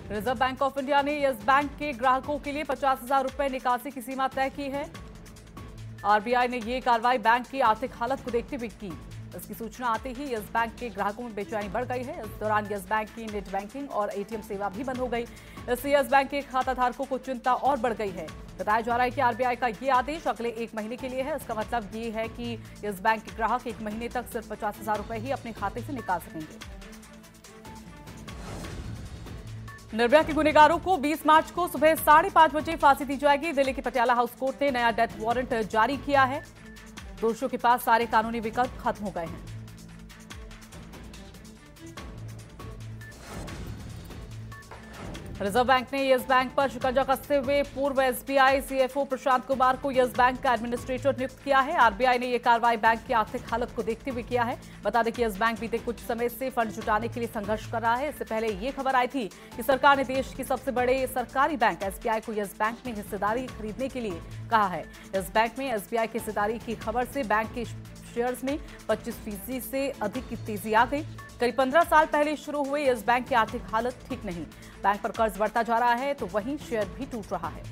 Reserve bank of India ने yes bank के ग्राहकों के लिए 50,000 रुपए निकासी की सीमा तय की है। आरबीआई ने ये कार्रवाई बैंक की आर्थिक हालत को देखते हुए की। इसकी सूचना आते ही यस बैंक के ग्राहकों में बेचैनी बढ़ गई है। इस दौरान यस बैंक की नेट बैंकिंग और एटीएम सेवा भी बंद हो गई। इससे यस बैंक के खाता धारकों को चिंता और बढ़ गई है। बताया जा रहा है कि आरबीआई का ये आदेश अगले 1 महीने के लिए है। इसका मतलब ये है कि यस बैंक के ग्राहक 1 महीने तक सिर्फ 50,000 रुपए ही अपने खाते से निकाल सकेंगे। निर्भया के गुनहगारों को 20 मार्च को सुबह 5:30 बजे फांसी दी जाएगी। दिल्ली के पटियाला हाउस कोर्ट ने नया डेथ वारंट जारी किया है। दोषियों के पास सारे कानूनी विकल्प खत्म हो गए हैं। रिजर्व बैंक ने यस बैंक पर शिकंजा कसते हुए पूर्व एसबीआई सीएफओ प्रशांत कुमार को यस बैंक का एडमिनिस्ट्रेटर नियुक्त किया है। आरबीआई ने यह कार्रवाई बैंक की आर्थिक हालत को देखते हुए किया है। बता दें कि यस बैंक बीते कुछ समय से फंड जुटाने के लिए संघर्ष कर रहा है। इससे पहले ये खबर आई थी कि सरकार ने देश की सबसे बड़े सरकारी बैंक एसबीआई को यस बैंक में हिस्सेदारी खरीदने के लिए कहा है। यस बैंक में एसबीआई की हिस्सेदारी की खबर से बैंक के शेयर्स में 25% से अधिक की तेजी आ गई। करीब 15 साल पहले शुरू हुए यस बैंक की आर्थिक हालत ठीक नहीं। बैंक पर कर्ज बढ़ता जा रहा है तो वहीं शेयर भी टूट रहा है।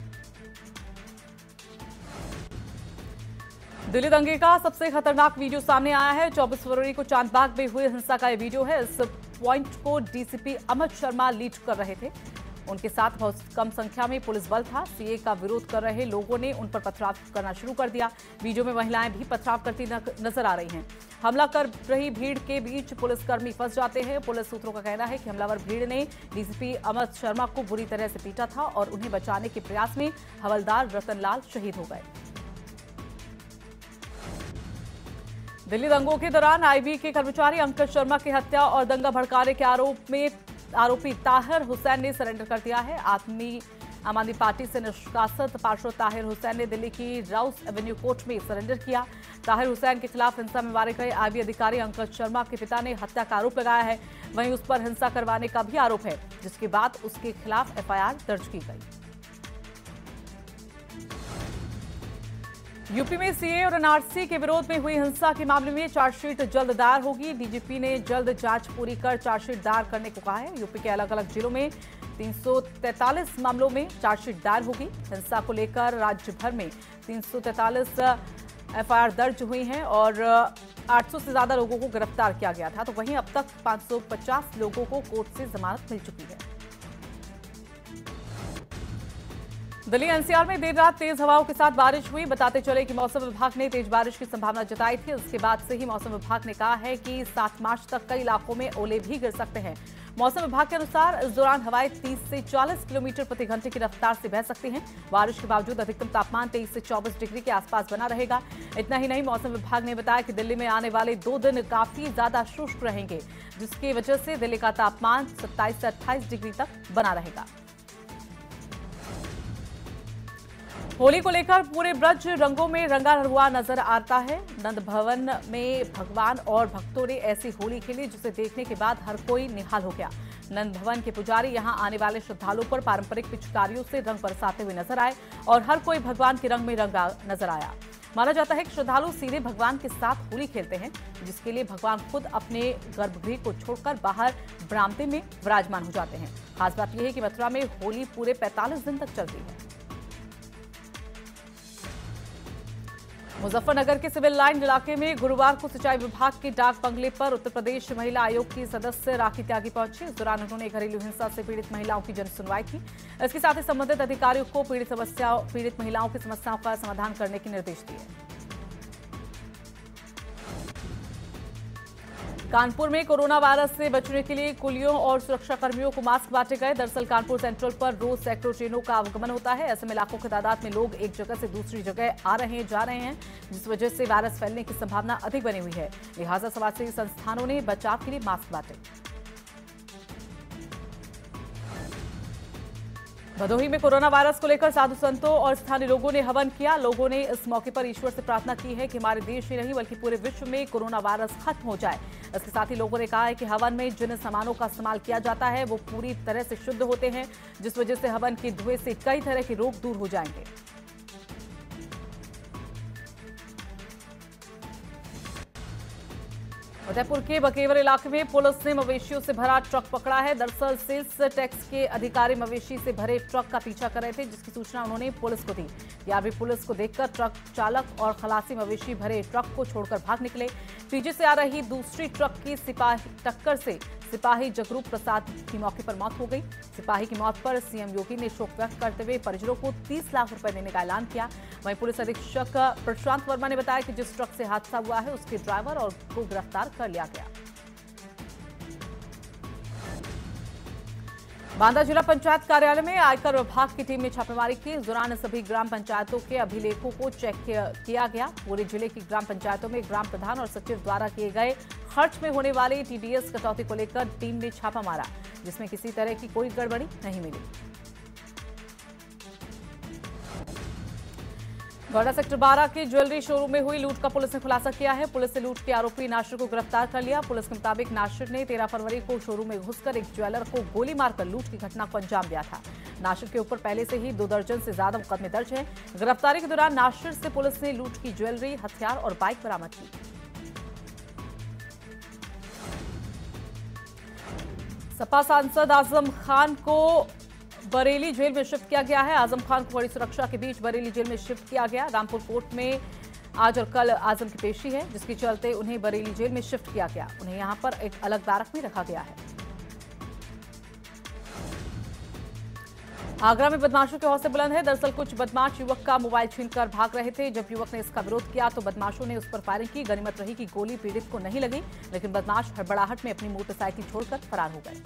दिल्ली दंगे का सबसे खतरनाक वीडियो सामने आया है। 24 फरवरी को चांदबाग में हुए हिंसा का यह वीडियो है। इस पॉइंट को डीसीपी अमित शर्मा लीड कर रहे थे। उनके साथ बहुत कम संख्या में पुलिस बल था। सीए का विरोध कर रहे लोगों ने उन पर पथराव करना शुरू कर दिया। वीडियो में महिलाएं भी पथराव करती नजर आ रही हैं। हमला कर रही भीड़ के बीच पुलिसकर्मी फंस जाते हैं। पुलिस सूत्रों का कहना है कि हमलावर भीड़ ने डीसीपी अमित शर्मा को बुरी तरह से पीटा था और उन्हें बचाने के प्रयास में हवलदार रतनलाल शहीद हो गए। दिल्ली दंगों के दौरान आईबी के कर्मचारी अंकित शर्मा की हत्या और दंगा भड़काने के आरोप में आरोपी ताहिर हुसैन ने सरेंडर कर दिया है। आम आदमी पार्टी से निष्कासित पार्षद ताहिर हुसैन ने दिल्ली की राउस एवेन्यू कोर्ट में सरेंडर किया। ताहिर हुसैन के खिलाफ हिंसा में मारे गए आईबी अधिकारी अंकित शर्मा के पिता ने हत्या का आरोप लगाया है। वहीं उस पर हिंसा करवाने का भी आरोप है, जिसके बाद उसके खिलाफ एफआईआर दर्ज की गई। यूपी में सीए और एनआरसी के विरोध में हुई हिंसा के मामले में चार्जशीट जल्द दायर होगी। डीजीपी ने जल्द जांच पूरी कर चार्जशीट दायर करने को कहा है। यूपी के अलग अलग जिलों में 343 मामलों में चार्जशीट दायर होगी। हिंसा को लेकर राज्य भर में 343 एफआईआर दर्ज हुई हैं और 800 से ज्यादा लोगों को गिरफ्तार किया गया था। तो वहीं अब तक 550 लोगों को कोर्ट से जमानत मिल चुकी है। दिल्ली एनसीआर में देर रात तेज हवाओं के साथ बारिश हुई। बताते चले कि मौसम विभाग ने तेज बारिश की संभावना जताई थी। उसके बाद से ही मौसम विभाग ने कहा है कि 7 मार्च तक कई इलाकों में ओले भी गिर सकते हैं। मौसम विभाग के अनुसार इस दौरान हवाएं 30 से 40 किलोमीटर प्रति घंटे की रफ्तार से बह सकती हैं। बारिश के बावजूद अधिकतम तापमान 23 से 24 डिग्री के आसपास बना रहेगा। इतना ही नहीं, मौसम विभाग ने बताया कि दिल्ली में आने वाले 2 दिन काफी ज्यादा शुष्क रहेंगे, जिसकी वजह से दिल्ली का तापमान 27 से 28 डिग्री तक बना रहेगा। होली को लेकर पूरे ब्रज रंगों में रंगा हुआ नजर आता है। नंद भवन में भगवान और भक्तों ने ऐसी होली खेली जिसे देखने के बाद हर कोई निहाल हो गया। नंद भवन के पुजारी यहां आने वाले श्रद्धालुओं पर पारंपरिक पिचकारियों से रंग बरसाते हुए नजर आए और हर कोई भगवान के रंग में रंगा नजर आया। माना जाता है कि श्रद्धालु सीधे भगवान के साथ होली खेलते हैं, जिसके लिए भगवान खुद अपने गर्भगृह को छोड़कर बाहर बरामदे में विराजमान हो जाते हैं। खास बात यह है कि मथुरा में होली पूरे 45 दिन तक चलती है। मुजफ्फरनगर के सिविल लाइन इलाके में गुरुवार को सिंचाई विभाग के डाक बंगले पर उत्तर प्रदेश महिला आयोग की सदस्य राखी त्यागी पहुंची। इस दौरान उन्होंने घरेलू हिंसा से पीड़ित महिलाओं की जन सुनवाई की। इसके साथ ही संबंधित अधिकारियों को पीड़ित महिलाओं की समस्याओं का समाधान करने के निर्देश दिए। कानपुर में कोरोना वायरस से बचने के लिए कुलियों और सुरक्षा कर्मियों को मास्क बांटे गए। दरअसल कानपुर सेंट्रल पर रोज सैकड़ों ट्रेनों का आवागमन होता है। ऐसे में लाखों की तादाद में लोग एक जगह से दूसरी जगह आ रहे हैं, जा रहे हैं, जिस वजह से वायरस फैलने की संभावना अधिक बनी हुई है। लिहाजा समाजसेवी संस्थानों ने बचाव के लिए मास्क बांटे। भदोही में कोरोना वायरस को लेकर साधु संतों और स्थानीय लोगों ने हवन किया। लोगों ने इस मौके पर ईश्वर से प्रार्थना की है कि हमारे देश ही नहीं बल्कि पूरे विश्व में कोरोना वायरस खत्म हो जाए। इसके साथ ही लोगों ने कहा है कि हवन में जिन सामानों का इस्तेमाल किया जाता है वो पूरी तरह से शुद्ध होते हैं, जिस वजह से हवन के धुएं से कई तरह के रोग दूर हो जाएंगे। उदयपुर के बकेवर इलाके में पुलिस ने मवेशियों से भरा ट्रक पकड़ा है। दरअसल सेल्स टैक्स के अधिकारी मवेशी से भरे ट्रक का पीछा कर रहे थे, जिसकी सूचना उन्होंने पुलिस को दी। यार भी पुलिस को देखकर ट्रक चालक और खलासी मवेशी भरे ट्रक को छोड़कर भाग निकले। पीछे से आ रही दूसरी ट्रक की टक्कर से सिपाही जगरूप प्रसाद की मौके पर मौत हो गई। सिपाही की मौत पर सीएम योगी ने शोक व्यक्त करते हुए परिजनों को 30 लाख रुपए देने का ऐलान किया। वहीं पुलिस अधीक्षक प्रशांत वर्मा ने बताया कि जिस ट्रक से हादसा हुआ है उसके ड्राइवर और को गिरफ्तार कर लिया गया। बांदा जिला पंचायत कार्यालय में आयकर विभाग की टीम ने छापेमारी की। इस दौरान सभी ग्राम पंचायतों के अभिलेखों को चेक किया गया। पूरे जिले की ग्राम पंचायतों में ग्राम प्रधान और सचिव द्वारा किए गए खर्च में होने वाली टीडीएस कटौती को लेकर टीम ने छापा मारा, जिसमें किसी तरह की कोई गड़बड़ी नहीं मिली। गौड़ा सेक्टर 12 के ज्वेलरी शोरूम में हुई लूट का पुलिस ने खुलासा किया है। पुलिस ने लूट के आरोपी नासिर को गिरफ्तार कर लिया। पुलिस के मुताबिक नासिर ने 13 फरवरी को शोरूम में घुसकर एक ज्वेलर को गोली मारकर लूट की घटना को अंजाम दिया था। नासिर के ऊपर पहले से ही 2 दर्जन से ज्यादा मुकदमे दर्ज हैं। गिरफ्तारी के दौरान नासिर से पुलिस ने लूट की ज्वेलरी, हथियार और बाइक बरामद की। सपा सांसद आजम खान को बरेली जेल में शिफ्ट किया गया है। आजम खान को बड़ी सुरक्षा के बीच बरेली जेल में शिफ्ट किया गया। रामपुर कोर्ट में आज और कल आजम की पेशी है, जिसके चलते उन्हें बरेली जेल में शिफ्ट किया गया। उन्हें यहां पर एक अलग बैरक में रखा गया है। आगरा में बदमाशों के हौसले बुलंद है। दरअसल कुछ बदमाश युवक का मोबाइल छीनकर भाग रहे थे। जब युवक ने इसका विरोध किया तो बदमाशों ने उस पर फायरिंग की। गनीमत रही कि गोली पीड़ित को नहीं लगी, लेकिन बदमाश हड़बड़ाहट में अपनी मोटरसाइकिल छोड़कर फरार हो गए।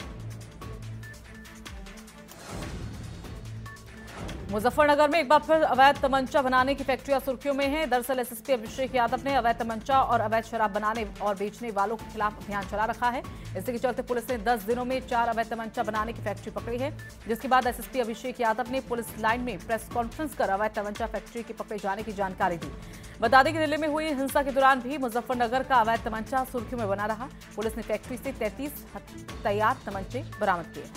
मुजफ्फरनगर में एक बार फिर अवैध तमंचा बनाने की फैक्ट्रियां सुर्खियों में हैं। दरअसल एसएसपी अभिषेक यादव ने अवैध तमंचा और अवैध शराब बनाने और बेचने वालों के खिलाफ अभियान चला रखा है। इसी के चलते पुलिस ने 10 दिनों में 4 अवैध तमंचा बनाने की फैक्ट्री पकड़ी है, जिसके बाद एसएसपी अभिषेक यादव ने पुलिस लाइन में प्रेस कॉन्फ्रेंस कर अवैध तमंचा फैक्ट्री के पकड़े जाने की जानकारी दी। बता दें कि दिल्ली में हुई हिंसा के दौरान भी मुजफ्फरनगर का अवैध तमंचा सुर्खियों में बना रहा। पुलिस ने फैक्ट्री से 33 तैयार तमंचे बरामद किए।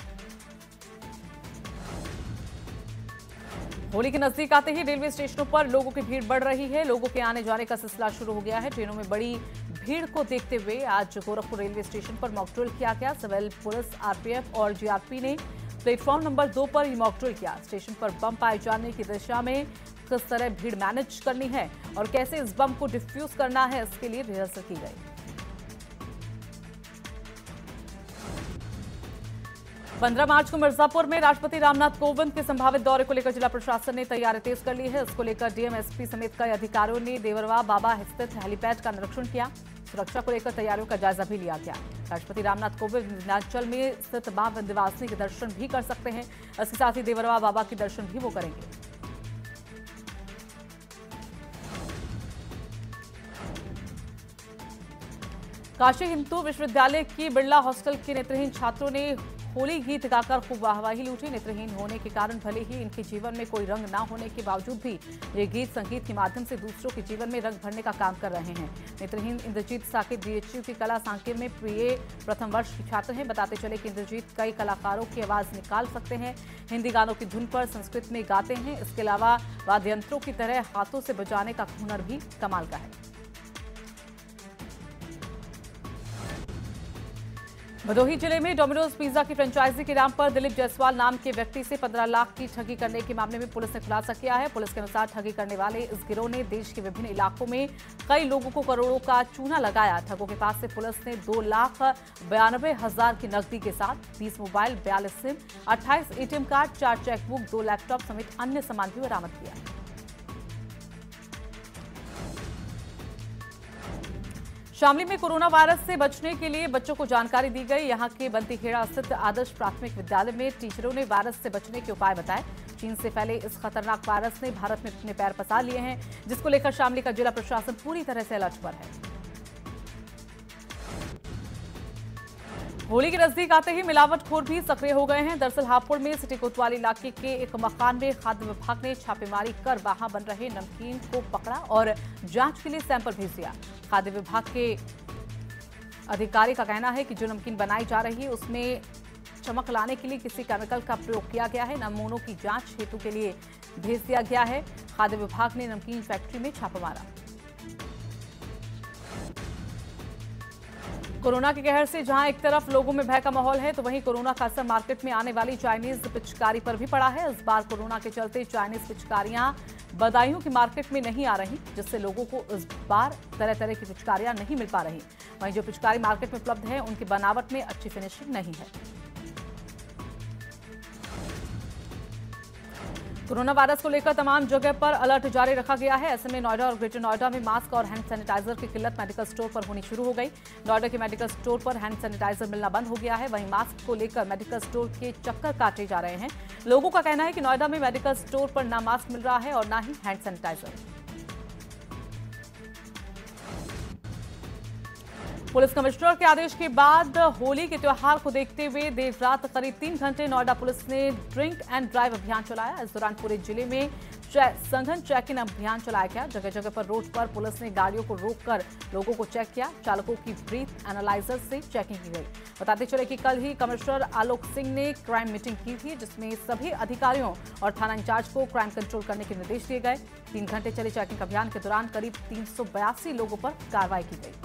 होली के नजदीक आते ही रेलवे स्टेशनों पर लोगों की भीड़ बढ़ रही है। लोगों के आने जाने का सिलसिला शुरू हो गया है। ट्रेनों में बड़ी भीड़ को देखते हुए आज गोरखपुर रेलवे स्टेशन पर मॉक ड्रिल किया गया। सिविल पुलिस, आरपीएफ और जीआरपी ने प्लेटफॉर्म नंबर 2 पर मॉक ड्रिल किया। स्टेशन पर बम पाए जाने की दिशा में किस तरह भीड़ मैनेज करनी है और कैसे इस बम को डिफ्यूज करना है, इसके लिए रिहर्सल की गई। 15 मार्च को मिर्जापुर में राष्ट्रपति रामनाथ कोविंद के संभावित दौरे को लेकर जिला प्रशासन ने तैयारी तेज कर ली है। इसको लेकर डीएम, एसपी समेत कई अधिकारियों ने देवरवा बाबा स्थित हेलीपैड का निरीक्षण किया। सुरक्षा को लेकर तैयारियों का जायजा भी लिया गया। राष्ट्रपति रामनाथ कोविंद विंध्याचल में स्थित मां विंध्यवासिनी के दर्शन भी कर सकते हैं। इसके साथ ही देवरवा बाबा के दर्शन भी वो करेंगे। काशी हिंदू विश्वविद्यालय की बिरला हॉस्टल के नेत्रहीन छात्रों ने होली गीत गाकर खूब वाहवाही लूटी। नेत्रहीन होने के कारण भले ही इनके जीवन में कोई रंग ना होने के बावजूद भी ये गीत संगीत के माध्यम से दूसरों के जीवन में रंग भरने का काम कर रहे हैं। नेत्रहीन इंद्रजीत साकेत बीएचयू की कला सांकेत में बीए प्रथम वर्ष के छात्र हैं। बताते चले कि इंद्रजीत कई कलाकारों की आवाज निकाल सकते हैं। हिंदी गानों की धुन पर संस्कृत में गाते हैं। इसके अलावा वाद्य यंत्रों की तरह हाथों से बजाने का हुनर भी कमाल का है। भदोही जिले में डोमिनोज पिज्जा की फ्रेंचाइजी के नाम पर दिलीप जायसवाल नाम के व्यक्ति से 15 लाख की ठगी करने के मामले में पुलिस ने खुलासा किया है। पुलिस के अनुसार ठगी करने वाले इस गिरोह ने देश के विभिन्न इलाकों में कई लोगों को करोड़ों का चूना लगाया। ठगों के पास से पुलिस ने 2,92,000 की नकदी के साथ 20 mobile, 42 SIM, 28 ATM card, 4 chequebook, 2 laptop समेत अन्य सामान भी बरामद किया। शामली में कोरोना वायरस से बचने के लिए बच्चों को जानकारी दी गई। यहां के बंतीखेड़ा स्थित आदर्श प्राथमिक विद्यालय में टीचरों ने वायरस से बचने के उपाय बताए। चीन से फैले इस खतरनाक वायरस ने भारत में अपने पैर पसार लिए हैं, जिसको लेकर शामली का जिला प्रशासन पूरी तरह से अलर्ट पर है। होली के नजदीक आते ही मिलावटखोर भी सक्रिय हो गए हैं। दरअसल हापुड़ में सिटी कोतवाली इलाके के एक मकान में खाद्य विभाग ने छापेमारी कर वहां बन रहे नमकीन को पकड़ा और जांच के लिए सैंपल भेज दिया। खाद्य विभाग के अधिकारी का कहना है कि जो नमकीन बनाई जा रही है उसमें चमक लाने के लिए किसी केमिकल का प्रयोग किया गया है। नमूनों की जांच हेतु के लिए भेज दिया गया है। खाद्य विभाग ने नमकीन फैक्ट्री में छापा मारा। कोरोना के कहर से जहां एक तरफ लोगों में भय का माहौल है, तो वहीं कोरोना का असर मार्केट में आने वाली चाइनीज पिचकारी पर भी पड़ा है। इस बार कोरोना के चलते चाइनीज पिचकारियां बदायूं की मार्केट में नहीं आ रही, जिससे लोगों को इस बार तरह तरह की पिचकारियां नहीं मिल पा रही। वहीं जो पिचकारी मार्केट में उपलब्ध है, उनकी बनावट में अच्छी फिनिशिंग नहीं है। कोरोना वायरस को लेकर तमाम जगह पर अलर्ट जारी रखा गया है। ऐसे में नोएडा और ग्रेटर नोएडा में मास्क और हैंड सैनिटाइजर की किल्लत मेडिकल स्टोर पर होनी शुरू हो गई। नोएडा के मेडिकल स्टोर पर हैंड सैनिटाइजर मिलना बंद हो गया है। वहीं मास्क को लेकर मेडिकल स्टोर के चक्कर काटे जा रहे हैं। लोगों का कहना है कि नोएडा में मेडिकल स्टोर पर ना मास्क मिल रहा है और ना ही हैंड सैनिटाइजर। पुलिस कमिश्नर के आदेश के बाद होली के त्योहार को देखते हुए देर रात करीब 3 घंटे नोएडा पुलिस ने ड्रिंक एंड ड्राइव अभियान चलाया। इस दौरान पूरे जिले में सघन चेक इन अभियान चलाया गया। जगह जगह पर रोड पर पुलिस ने गाड़ियों को रोककर लोगों को चेक किया। चालकों की ब्रीथ एनालाइजर से चेकिंग की गई। बताते चले कि कल ही कमिश्नर आलोक सिंह ने क्राइम मीटिंग की थी, जिसमें सभी अधिकारियों और थाना इंचार्ज को क्राइम कंट्रोल करने के निर्देश दिए गए। 3 घंटे चले चेकिंग अभियान के दौरान करीब 382 लोगों पर कार्रवाई की गई।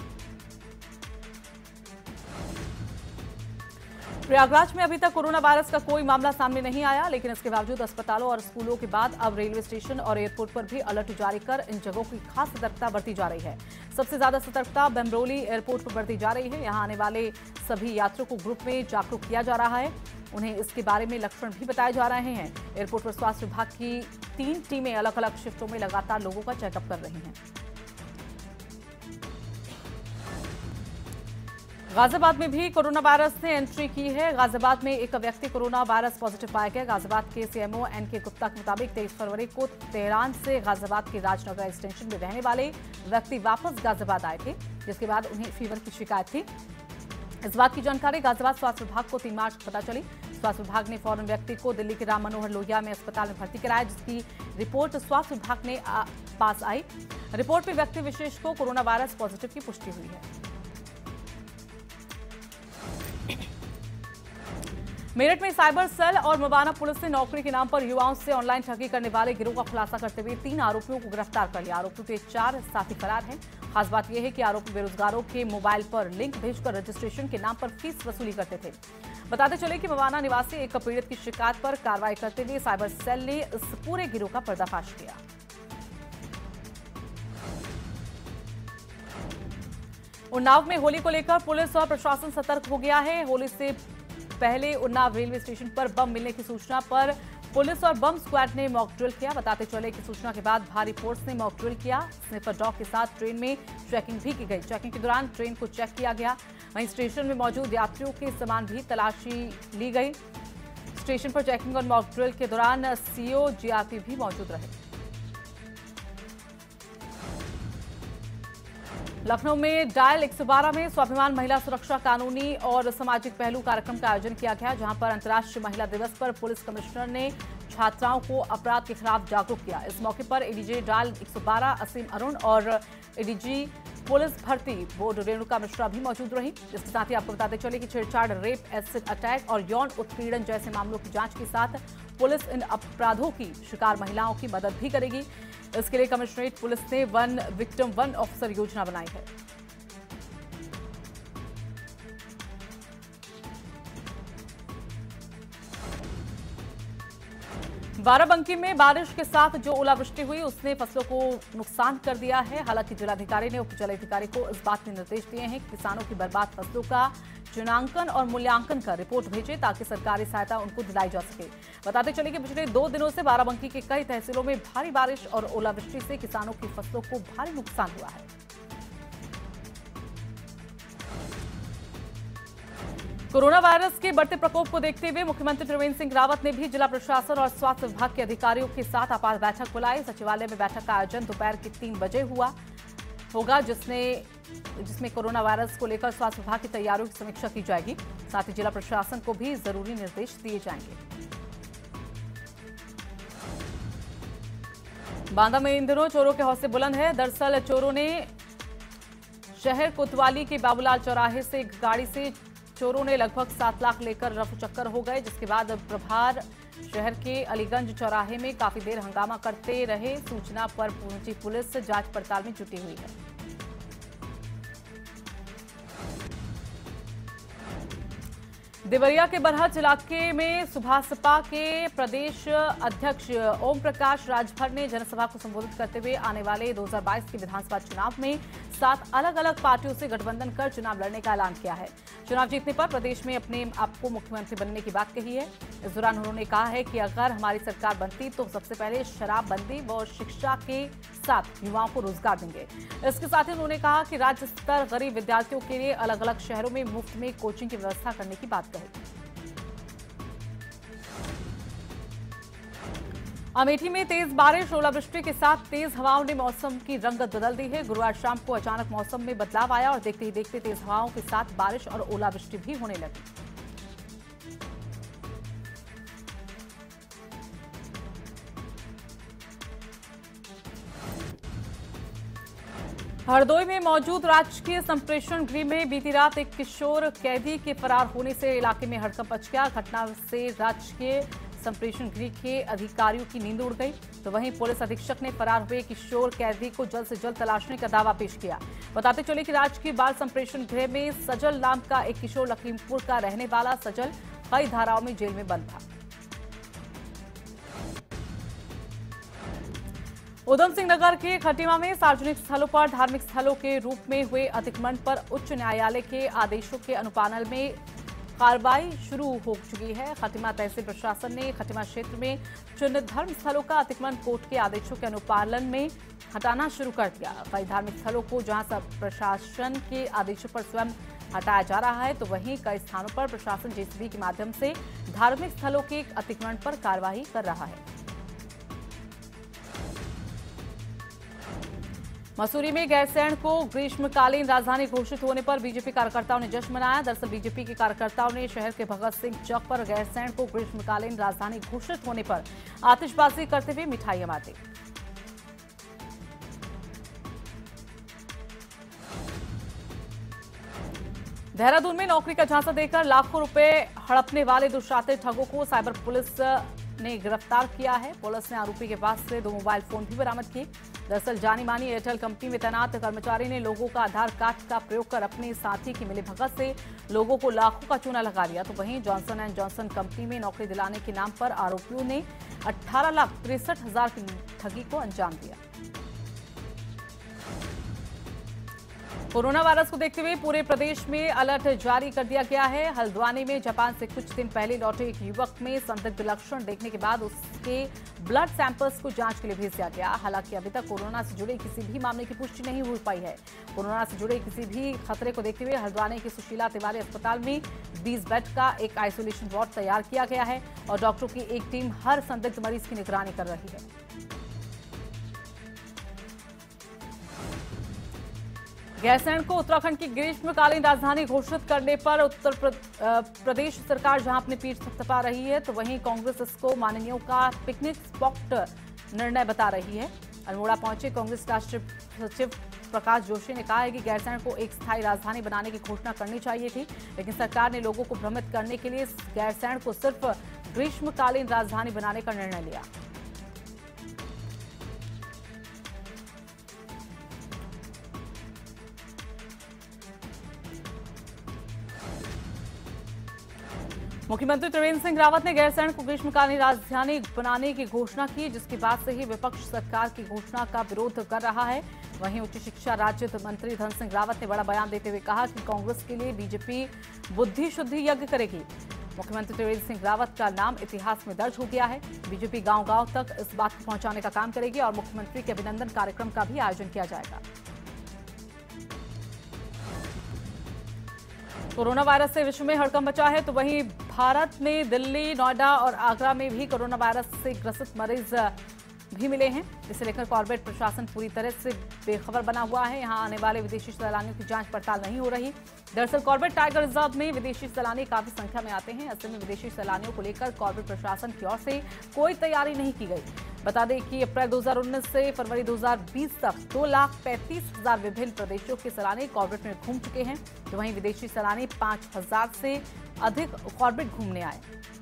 प्रयागराज में अभी तक कोरोना वायरस का कोई मामला सामने नहीं आया, लेकिन इसके बावजूद अस्पतालों और स्कूलों के बाद अब रेलवे स्टेशन और एयरपोर्ट पर भी अलर्ट जारी कर इन जगहों की खास सतर्कता बरती जा रही है। सबसे ज्यादा सतर्कता बमरोली एयरपोर्ट पर बरती जा रही है। यहां आने वाले सभी यात्रियों को ग्रुप में जागरूक किया जा रहा है। उन्हें इसके बारे में लक्षण भी बताए जा रहे हैं। एयरपोर्ट पर स्वास्थ्य विभाग की 3 टीमें अलग अलग शिफ्टों में लगातार लोगों का चेकअप कर रही हैं। गाजियाबाद में भी कोरोना वायरस ने एंट्री की है। गाजियाबाद में एक व्यक्ति कोरोना वायरस पॉजिटिव पाया गया। गाजियाबाद के सीएमओ एनके गुप्ता के मुताबिक 23 फरवरी को तेहरान से गाजियाबाद के राजनगर एक्सटेंशन में रहने वाले व्यक्ति वापस गाजियाबाद आए थे, जिसके बाद उन्हें फीवर की शिकायत थी। इस बात की जानकारी गाजियाबाद स्वास्थ्य विभाग को 3 मार्च को पता चली। स्वास्थ्य विभाग ने फौरन व्यक्ति को दिल्ली के राम मनोहर लोहिया में अस्पताल में भर्ती कराया, जिसकी रिपोर्ट स्वास्थ्य विभाग ने पास आई। रिपोर्ट में व्यक्ति विशेष को कोरोना वायरस पॉजिटिव की पुष्टि हुई है। मेरठ में साइबर सेल और मुबाना पुलिस ने नौकरी के नाम पर युवाओं से ऑनलाइन ठगी करने वाले गिरोह का खुलासा करते हुए 3 आरोपियों को गिरफ्तार कर लिया। आरोपियों के 4 साथी फरार हैं। खास बात यह है कि आरोपी बेरोजगारों के मोबाइल पर लिंक भेजकर रजिस्ट्रेशन के नाम पर फीस वसूली करते थे। बताते चले कि मुबाना निवासी एक पीड़ित की शिकायत पर कार्रवाई करते हुए साइबर सेल ने इस पूरे गिरोह का पर्दाफाश किया। उन्नाव में होली को लेकर पुलिस और प्रशासन सतर्क हो गया है। होली से पहले उन्नाव रेलवे स्टेशन पर बम मिलने की सूचना पर पुलिस और बम स्क्वाड ने मॉक ड्रिल किया। बताते चले कि सूचना के बाद भारी फोर्स ने मॉक ड्रिल किया। स्निफर डॉग के साथ ट्रेन में चेकिंग भी की गई। चेकिंग के दौरान ट्रेन को चेक किया गया। वहीं स्टेशन में मौजूद यात्रियों के सामान भी तलाशी ली गई। स्टेशन पर चेकिंग और मॉक ड्रिल के दौरान सीओ जीआरपी भी मौजूद रहे। लखनऊ में डायल 112 में स्वाभिमान महिला सुरक्षा कानूनी और सामाजिक पहलू कार्यक्रम का आयोजन किया गया, जहां पर अंतर्राष्ट्रीय महिला दिवस पर पुलिस कमिश्नर ने छात्राओं को अपराध के खिलाफ जागरूक किया। इस मौके पर एडीजी डायल 112 असीम अरुण और एडीजी पुलिस भर्ती बोर्ड रेणुका मिश्रा भी मौजूद रही। इसके साथ ही आपको बताते चले कि छेड़छाड़, रेप, एसिड अटैक और यौन उत्पीड़न जैसे मामलों की जांच के साथ पुलिस इन अपराधों की शिकार महिलाओं की मदद भी करेगी। इसके लिए कमिश्नरेट पुलिस ने 1 विक्टिम 1 ऑफिसर योजना बनाई है। बाराबंकी में बारिश के साथ जो ओलावृष्टि हुई उसने फसलों को नुकसान कर दिया है। हालांकि जिलाधिकारी ने उप जिलाधिकारी को इस बात के निर्देश दिए हैं कि किसानों की बर्बाद फसलों का चिन्हांकन और मूल्यांकन कर रिपोर्ट भेजे, ताकि सरकारी सहायता उनको दिलाई जा सके। बताते चले कि पिछले 2 दिनों से बाराबंकी के कई तहसीलों में भारी बारिश और ओलावृष्टि से किसानों की फसलों को भारी नुकसान हुआ है। कोरोना वायरस के बढ़ते प्रकोप को देखते हुए मुख्यमंत्री त्रिवेंद्र सिंह रावत ने भी जिला प्रशासन और स्वास्थ्य विभाग के अधिकारियों के साथ आपात बैठक बुलाई। सचिवालय में बैठक का आयोजन दोपहर के 3 बजे होगा, जिसमें कोरोना वायरस को लेकर स्वास्थ्य विभाग की तैयारियों की समीक्षा की जाएगी। साथ ही जिला प्रशासन को भी जरूरी निर्देश दिए जाएंगे। बांदा में इन दिनों चोरों के हौसले बुलंद है। दरअसल चोरों ने शहर कोतवाली के बाबूलाल चौराहे से एक गाड़ी से चोरों ने लगभग 7 लाख लेकर रफू चक्कर हो गए, जिसके बाद प्रभार शहर के अलीगंज चौराहे में काफी देर हंगामा करते रहे। सूचना पर पहुंची पुलिस जांच पड़ताल में जुटी हुई है। देवरिया के बरहज इलाके में सुभासपा के प्रदेश अध्यक्ष ओम प्रकाश राजभर ने जनसभा को संबोधित करते हुए आने वाले 2022 के विधानसभा चुनाव में 7 अलग अलग पार्टियों से गठबंधन कर चुनाव लड़ने का ऐलान किया है। चुनाव जीतने पर प्रदेश में अपने आप को मुख्यमंत्री बनने की बात कही है। इस दौरान उन्होंने कहा है कि अगर हमारी सरकार बनती तो सबसे पहले शराबबंदी व शिक्षा के साथ युवाओं को रोजगार देंगे। इसके साथ ही उन्होंने कहा कि राज्य स्तर गरीब विद्यार्थियों के लिए अलग अलग शहरों में मुफ्त में कोचिंग की व्यवस्था करने की बात कही। अमेठी में तेज बारिश, ओलावृष्टि के साथ तेज हवाओं ने मौसम की रंगत बदल दी है। गुरुवार शाम को अचानक मौसम में बदलाव आया और देखते ही देखते तेज हवाओं के साथ बारिश और ओलावृष्टि भी होने लगी। हरदोई में मौजूद राजकीय संप्रेषण गृह में बीती रात एक किशोर कैदी के फरार होने से इलाके में हड़कंप मच गया। घटना से राजकीय संप्रेषण गृह के अधिकारियों की नींद उड़ गई। तो वहीं पुलिस अधीक्षक ने फरार हुए किशोर कैदी को जल्द से जल्द तलाशने का दावा पेश किया। बताते चले कि राजकीय बाल संप्रेषण गृह में सजल नाम का एक किशोर लखीमपुर का रहने वाला सजल कई धाराओं में जेल में बंद था। उधम सिंह नगर के खटीमा में सार्वजनिक स्थलों पर धार्मिक स्थलों के रूप में हुए अतिक्रमण पर उच्च न्यायालय के आदेशों के अनुपालन में कार्रवाई शुरू हो चुकी है। खटीमा तहसील प्रशासन ने खटीमा क्षेत्र में चिन्हित धर्म स्थलों का अतिक्रमण कोर्ट के आदेशों के अनुपालन में हटाना शुरू कर दिया। कई धार्मिक स्थलों को जहां सब प्रशासन के आदेशों पर स्वयं हटाया जा रहा है, तो वहीं कई स्थानों पर प्रशासन जेसीबी के माध्यम से धार्मिक स्थलों के अतिक्रमण पर कार्रवाई कर रहा है। मसूरी में गैरसैंण को ग्रीष्मकालीन राजधानी घोषित होने पर बीजेपी कार्यकर्ताओं ने जश्न मनाया। दरअसल बीजेपी के कार्यकर्ताओं ने शहर के भगत सिंह चौक पर गैरसैंण को ग्रीष्मकालीन राजधानी घोषित होने पर आतिशबाजी करते हुए मिठाइयां बांटी। देहरादून में नौकरी का झांसा देकर लाखों रुपए हड़पने वाले दुशातिर ठगों को साइबर पुलिस ने गिरफ्तार किया है। पुलिस ने आरोपी के पास से 2 मोबाइल फोन भी बरामद किए। दरअसल जानी मानी एयरटेल कंपनी में तैनात कर्मचारी ने लोगों का आधार कार्ड का प्रयोग कर अपने साथी की मिलीभगत से लोगों को लाखों का चूना लगा दिया। तो वहीं जॉनसन एंड जॉनसन कंपनी में नौकरी दिलाने के नाम पर आरोपियों ने 18,63,000 की ठगी को अंजाम दिया। कोरोना वायरस को देखते हुए पूरे प्रदेश में अलर्ट जारी कर दिया गया है। हल्द्वानी में जापान से कुछ दिन पहले लौटे एक युवक में संदिग्ध लक्षण देखने के बाद उसके ब्लड सैंपल्स को जांच के लिए भेज दिया गया। हालांकि अभी तक कोरोना से जुड़े किसी भी मामले की पुष्टि नहीं हो पाई है। कोरोना से जुड़े किसी भी खतरे को देखते हुए हल्द्वानी के सुशीला तिवारी अस्पताल में 20 बेड का एक आइसोलेशन वार्ड तैयार किया गया है और डॉक्टरों की एक टीम हर संदिग्ध मरीज की निगरानी कर रही है। गैरसैंण को उत्तराखंड की ग्रीष्मकालीन राजधानी घोषित करने पर उत्तर प्रदेश सरकार जहां अपनी पीठ थपथपा रही है, तो वहीं कांग्रेस इसको माननीयों का पिकनिक स्पॉट निर्णय बता रही है। अल्मोड़ा पहुंचे कांग्रेस राष्ट्रीय सचिव प्रकाश जोशी ने कहा है कि गैरसैंण को एक स्थायी राजधानी बनाने की घोषणा करनी चाहिए थी, लेकिन सरकार ने लोगों को भ्रमित करने के लिए गैरसैंण को सिर्फ ग्रीष्मकालीन राजधानी बनाने का निर्णय लिया। मुख्यमंत्री त्रिवेंद्र सिंह रावत ने गैरसैंण को ग्रीष्मकालीन राजधानी बनाने की घोषणा की, जिसके बाद से ही विपक्ष सरकार की घोषणा का विरोध कर रहा है। वहीं उच्च शिक्षा राज्य मंत्री धन सिंह रावत ने बड़ा बयान देते हुए कहा कि कांग्रेस के लिए बीजेपी बुद्धि शुद्धि यज्ञ करेगी। मुख्यमंत्री त्रिवेंद्र सिंह रावत का नाम इतिहास में दर्ज हो गया है। बीजेपी गांव-गांव तक इस बात को पहुंचाने का काम करेगी और मुख्यमंत्री के अभिनंदन कार्यक्रम का भी आयोजन किया जाएगा। कोरोना वायरस से विश्व में हड़कंप मचा है, तो वहीं भारत में दिल्ली, नोएडा और आगरा में भी कोरोना वायरस से ग्रसित मरीज भी मिले हैं। इसे लेकर कॉर्पोरेट प्रशासन पूरी तरह से बेखबर बना हुआ है। यहां आने वाले विदेशी सैलानियों की जांच पड़ताल नहीं हो रही। दरअसल कॉर्बेट टाइगर रिजर्व में विदेशी सैलानी काफी संख्या में आते हैं। ऐसे में विदेशी सैलानियों को लेकर कॉर्बेट प्रशासन की ओर से कोई तैयारी नहीं की गई। बता दें कि अप्रैल 2019 से फरवरी 2020 तक 2,35,000 विभिन्न प्रदेशों के सैलानी कॉर्बेट में घूम चुके हैं। तो वहीं विदेशी सैलानी 5,000 से अधिक कॉर्बेट घूमने आए।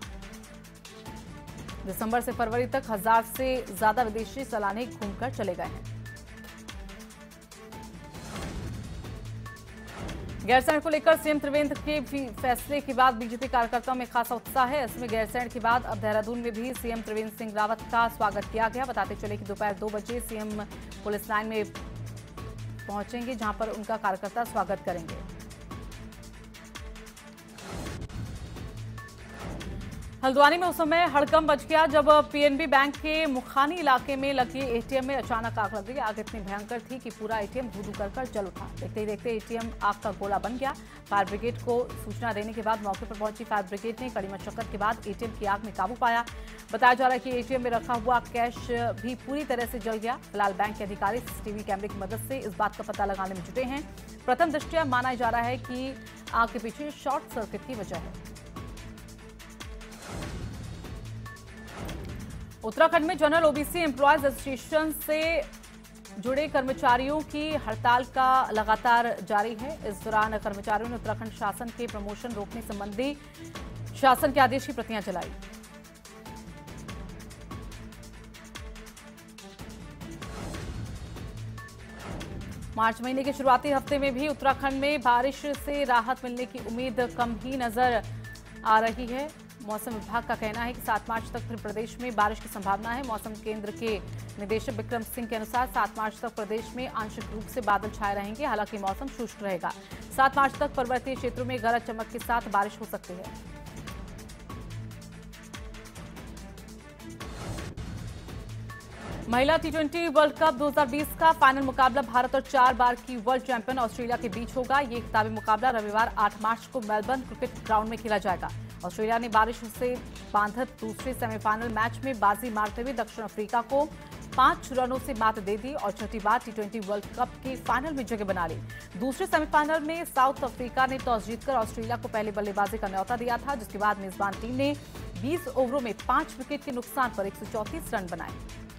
दिसंबर से फरवरी तक 1,000 से ज्यादा विदेशी सैलानी घूमकर चले गए हैं। गैरसैंण को लेकर सीएम त्रिवेंद्र के फैसले के बाद बीजेपी कार्यकर्ताओं में खासा उत्साह है। इसमें गैरसैंण के बाद अब देहरादून में भी सीएम त्रिवेंद्र सिंह रावत का स्वागत किया गया। बताते चले कि दोपहर 2 बजे सीएम पुलिस लाइन में पहुंचेंगे, जहां पर उनका कार्यकर्ता स्वागत करेंगे। हल्द्वानी में उस समय हड़कंप मच गया जब पीएनबी बैंक के मुखानी इलाके में लगे एटीएम में अचानक आग लग गई। आग इतनी भयंकर थी कि पूरा एटीएम धू-धू कर जल उठा। देखते ही देखते एटीएम आग का गोला बन गया। फायर ब्रिगेड को सूचना देने के बाद मौके पर पहुंची फायर ब्रिगेड ने कड़ी मशक्कत के बाद एटीएम की आग में काबू पाया। बताया जा रहा है कि एटीएम में रखा हुआ कैश भी पूरी तरह से जल गया। फिलहाल बैंक के अधिकारी सीसीटीवी कैमरे की मदद से इस बात का पता लगाने में जुटे हैं। प्रथम दृष्टया माना जा रहा है कि आग के पीछे शॉर्ट सर्किट की वजह है। उत्तराखंड में जनरल ओबीसी एम्प्लॉयज एसोसिएशन से जुड़े कर्मचारियों की हड़ताल का लगातार जारी है। इस दौरान कर्मचारियों ने उत्तराखंड शासन के प्रमोशन रोकने संबंधी शासन के आदेश की प्रतियां जलाई। मार्च महीने के शुरुआती हफ्ते में भी उत्तराखंड में बारिश से राहत मिलने की उम्मीद कम ही नजर आ रही है। मौसम विभाग का कहना है कि 7 मार्च तक फिर प्रदेश में बारिश की संभावना है। मौसम केंद्र के निदेशक विक्रम सिंह के अनुसार 7 मार्च तक प्रदेश में आंशिक रूप से बादल छाए रहेंगे। हालांकि मौसम शुष्क रहेगा। 7 मार्च तक पर्वतीय क्षेत्रों में गरज चमक के साथ बारिश हो सकती है। महिला T20 वर्ल्ड कप 2020 का फाइनल मुकाबला भारत और 4 बार की वर्ल्ड चैंपियन ऑस्ट्रेलिया के बीच होगा। ये खिताबी मुकाबला रविवार 8 मार्च को मेलबर्न क्रिकेट ग्राउंड में खेला जाएगा। ऑस्ट्रेलिया ने बारिश से बांधत दूसरे सेमीफाइनल मैच में बाजी मारते हुए दक्षिण अफ्रीका को 5 रनों से मात दे दी और छठी बार T20 वर्ल्ड कप के फाइनल में जगह बना ली। दूसरे सेमीफाइनल में साउथ अफ्रीका ने टॉस जीतकर ऑस्ट्रेलिया को पहले बल्लेबाजी का न्यौता दिया था, जिसके बाद मेजबान टीम ने 20 ओवरों में 5 विकेट के नुकसान पर 134 रन बनाए।